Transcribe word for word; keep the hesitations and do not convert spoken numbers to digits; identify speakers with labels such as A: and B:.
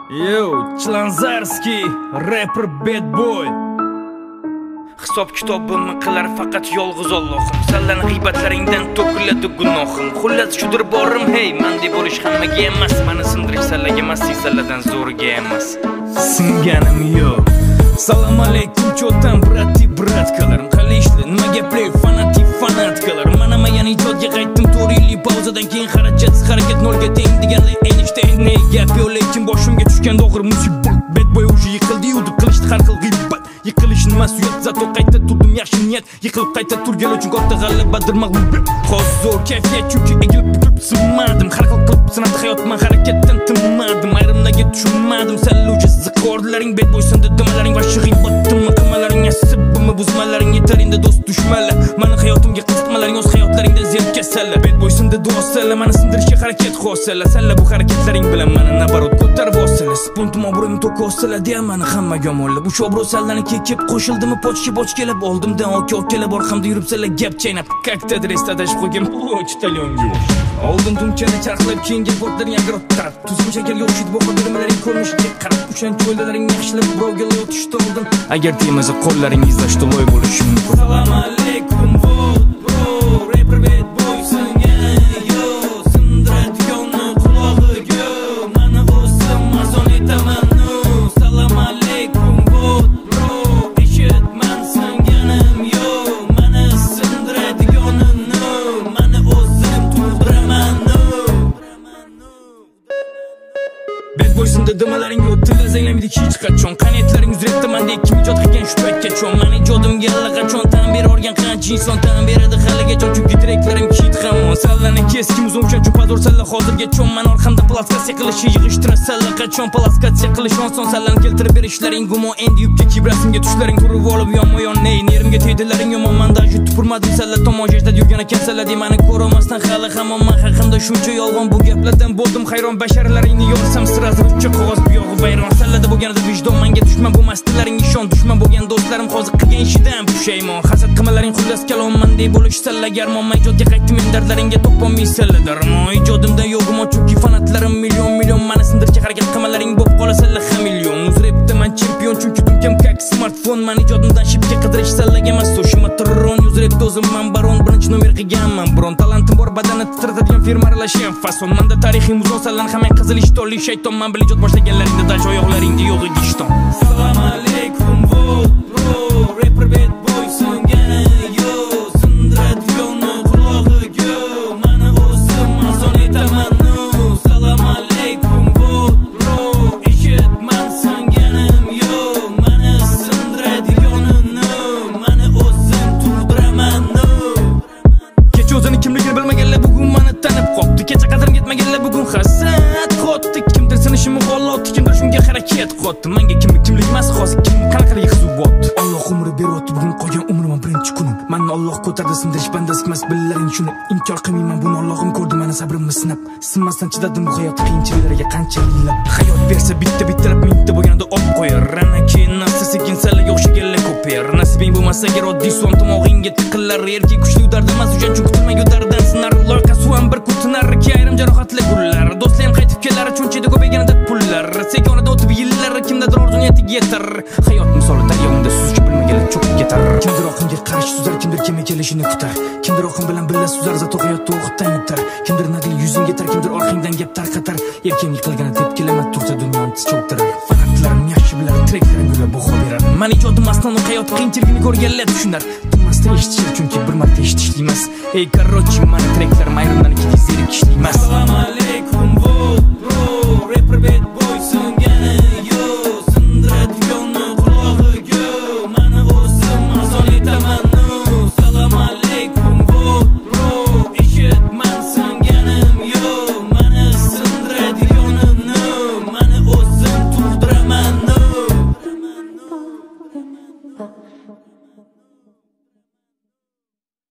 A: Yo, Chlanzarski, rapper Bad Boy. Hisob kitobimni qilar faqat yolg'iz Allohim. Sandan g'iybatlaringdan to'kiladi gunohim. Xullas shudir borim, hey, mendek bo'lish hammaga emas. Meni sindirish sallaga emas, salladan zo'riga emas. Singanim yo'q. Salom alaykum, cho'tan brati bratkalarım. Qali ishli, nima gaplar, fanatik fanatkalar. Mana men ijodga qaytdim, to'rt yillik pauzadan keyin harakat, harakat nolga teng deganlar enishte ne gap yo'q, lekin boshimga tushgan og'ir musibat. Bad Boy o'sha yiqildi, udib qilishdi har xil g'iybat. Yiqilishni mas'uliyat, zato qayta turdim yaxshi niyat. Yiqilib qayta turgan uchun katta g'alabadir mag'lubiyat. Hozir zo'r kayfiyat, chunki egilib bukilib sinmadim. Har xil qilib sinadi hayotman, harakatdan tinmadim. Ayrimlarga tushunmadim, salluchi ziqorlaring, Bad Boy sindi dimalaring va shig'ing botdim. Qimalaring asibimi, buzmalaring yetar endi do'st dushmanlar. Meni hayotimga qiziqmalaring, o'z hayotlaringda zerb kasallar. Bad Boy sindi do'stlar, meni sindirishga harakat qilsalar. Sanlar bu harakatlaring bilan meni nabarot ko'tarib olsalar. Spontum obro'yim to'kossalar deya meni hamma yomonlab. Uch obro' sallarni kekib qo'shildimi, pochki poch kelib oldimdan oka kelib orqamda yuribsalar gap chaynab. Как-то рестadash qo'ygan почтальонga. Oldin tunchani charxlab keyingi portlarga ag'rottar. Tuzum shakarga o'xshaydi bu xotiralaring ko'rinishiga qarab uchanchi o'ylalaring yaxshilab birovga loy tushdi oldin. Agar temaza qo'llaringizda shto'loy bo'lishi mumkin. Salom alaykum bro, rapper Bad Boy singan yo, sindiradiganni qulog'iga. Meni o'zim mazon etaman. Salom alaykum bro, eshitman singanim yo, meni sindiradiganni, meni o'zim tug'diraman. Bad Boy sindi dimalaring yo'q, tilda zanglamaydi hech qachon. Qaniyatlaring uzratdi mendek kim ijod qilgan shu paytgacha. Meni ijodimga allaqachon tan berib o'rgan qancha inson tan beradi haligacha, chunki direktlarim kit hamon. Sallani keskim uzun uchun pazor salla hozirgacha. Men orqamda plastikatsiya qilish, yig'ishtirib salla qachon plastikatsiya qilish oson. Sallani keltirib berishlaring gumon, endi yubka kibrasimga tushlaring turib olib yonma-yon ney. Nerimga tegdilaring yomon, menda jut tupurmadim salla tomojada yurgan ekan salla deb meni ko'rmasdan hali hamon men haqimda shuncha yolg'on bu gaplardan bo'ldim hayron. Basharalaringni yo'rsam sirasi uchcha qog'oz bu yog'i bayron. Sallada bo'lganida vijdon menga dushman bo'lmasdilaring, ishon dushman bo'lgan do'stlarim hozir qilgan ishidan pushaymon. Hasad qilmalaring xullas kalomman deb bo'lish salla garmon. Men ijodga qaytdim, men dardlaringga topolmay salla darmon. Ijodimda yo'g'im chunki fanatlarim million million. Meni sindirishga harakat qilmalaring bo'lib qola salla ham million. Uzrepda men chempion chunki tunkam kak smartfon. Men ijodimdan shipga qidirish sallaga emas, so'shima tron. Uzrepda o'zim men baron, birinchi nomer qilganman. Biron talentim bor, badanni titratadigan firma aralashgan fason. Menda tarixiy muzon sallan hamma qizil ishtolli shayton. Men bilan ijod boshlaganlaringda daj oyoqlaringda yo'q edi ishton. Salom alaykum bro, rapper Bad Boy singan yo, sindiradiganni qulog'iga. Meni o'zim mazon etaman. Salom alaykum bro, eshitman singanim yo, meni sindiradiganni, meni o'zim tug'diraman. Kecha o'zini kimligini bilmaganlar bugun meni tanib qopti. Kecha qadrim yetmaganlar bugun hasad qotdi. Kimdir sinishimni qo'llabdi, kimdir shunga harakat qotdi. Menga kimlik kimlik emas, hozir kim qanaqa yig'izubotdi. Alloh umri beryapti, bugun qolgan umrim birinchi kunim. Meni Alloh ko'tardi, sindirish bandasi emas, billaring shuni. Inkor qilmayman, buni Allohim ko'rdi, meni sabrimni sinab. Sinmasdan chidadim bu hayot qiyinchiliklariga qancha yillab. Hayot bersa bitta bittalab mingta bo'lganda olib qo'yar. Rana keyin nafsi sekin sallaga o'xshaganlar ko'payar. Nasibing bo'lmasa agar oddiy son tomog'ingga tiqillar. Erkak kuchli dard emas, uchun chunki kutilmagan darddan sinar. Loyqa suvam bir kutinar, ayrim jarohatlar gullar. Do'stlarim qaytib kelar, chunchida ko'payganida pullar. Sekonada o'tib yillar, kimdadir orzu niyatiga yetar. Hayot misoli daryomda suzishni bilmaganlar cho'kib ketar. Kimdir oqimga qarshi suzar, kimdir kema kelishini kutar. Kimdir oqim bilan birga suzar, zato hayotda o'qitdan yutar. Kimdir naqli yuzingga yetar, kimdir orqangdan gap tarqatar. Erkim yiqilgani deb kelamat tursa dunyoni tiz cho'ktirar. Fanatlarim yaxshi bilar, treklarim gulab bu xobirar. Men ijodim aslan hayot qiyinchiligini ko'rganlar tushunar. Tinmasdan eshitishar, chunki bir marta eshitishli emas. Ey korrochi, meni treklarim ayrimdan ikki zerikishli emas. Salom alaykum